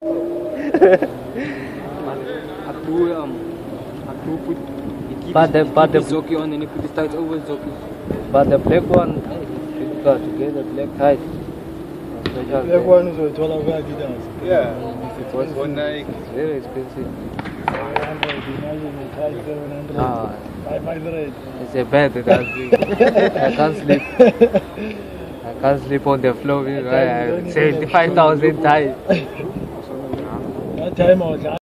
But the Zoki on and he put his tights over Zoki. but the black one, you got to get the black tight. The black one is with all of Adidas. Yeah. It was One Nike. It's very expensive. 700, Ah, 500. it's a bed that I can't sleep. I can't sleep on the floor. I 75,000 tight. That time I was